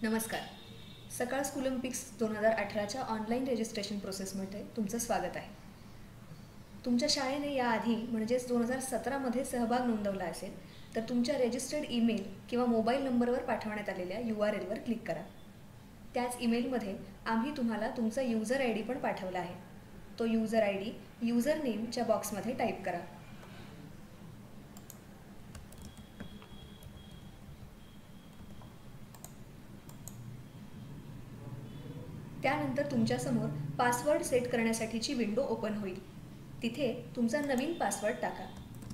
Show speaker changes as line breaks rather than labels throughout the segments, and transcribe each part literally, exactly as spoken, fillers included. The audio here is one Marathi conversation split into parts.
नमस्कार. सकाळ स्कूलम्पिक्स दोन हजार अठराच्या ऑनलाईन रजिस्ट्रेशन प्रोसेसमध्ये तुमचं स्वागत आहे. तुमच्या शाळेने याआधी म्हणजेच दोन हजार सतरामध्ये सहभाग नोंदवला असेल तर तुमच्या रजिस्टर्ड ईमेल किंवा मोबाईल नंबरवर पाठवण्यात आलेल्या यू आर एलवर क्लिक करा. त्याच ईमेलमध्ये आम्ही तुम्हाला तुमचा यूजर आय डी पण पाठवला आहे. तो यूजर आय डी यूजर नेमच्या बॉक्समध्ये टाईप करा. त्यानंतर तुमच्यासमोर पासवर्ड सेट करण्यासाठीची विंडो ओपन होईल. तिथे तुमचा नवीन पासवर्ड टाका.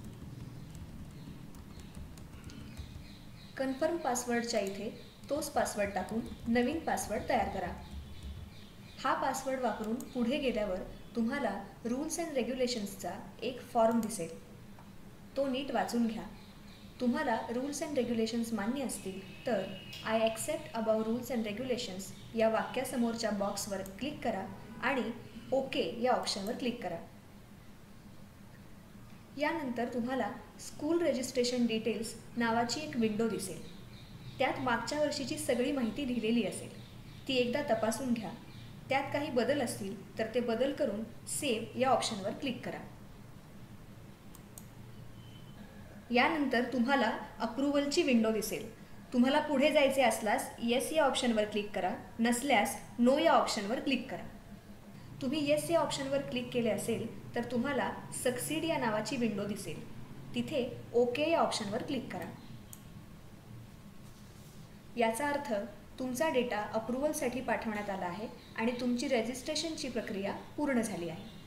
कन्फर्म पासवर्डच्या इथे तोच पासवर्ड टाकून नवीन पासवर्ड तयार करा. हा पासवर्ड वापरून पुढे गेल्यावर तुम्हाला रूल्स अँड रेग्युलेशन्सचा एक फॉर्म दिसेल. तो नीट वाचून घ्या. तुम्हाला रूल्स अँड रेग्युलेशन्स मान्य असतील तर I accept above rules and regulations या वाक्यासमोरच्या बॉक्सवर क्लिक करा आणि ओके या ऑप्शनवर क्लिक करा. यानंतर तुम्हाला स्कूल रजिस्ट्रेशन डिटेल्स नावाची एक विंडो दिसेल. त्यात मागच्या वर्षीची सगळी माहिती लिहिलेली असेल. ती एकदा तपासून घ्या. त्यात काही बदल असतील तर ते बदल करून सेव्ह या ऑप्शनवर क्लिक करा. यानंतर तुम्हाला अप्रूव्हलची विंडो दिसेल. तुम्हाला पुढे जायचे असल्यास येस या ऑप्शनवर क्लिक करा, नसल्यास नो या ऑप्शनवर क्लिक करा. तुम्ही येस या ऑप्शनवर क्लिक केले असेल तर तुम्हाला सक्सीड या नावाची विंडो दिसेल. तिथे ओके या ऑप्शनवर क्लिक करा. याचा अर्थ तुमचा डेटा अप्रूव्हलसाठी पाठवण्यात आला आहे आणि तुमची रजिस्ट्रेशनची प्रक्रिया पूर्ण झाली आहे.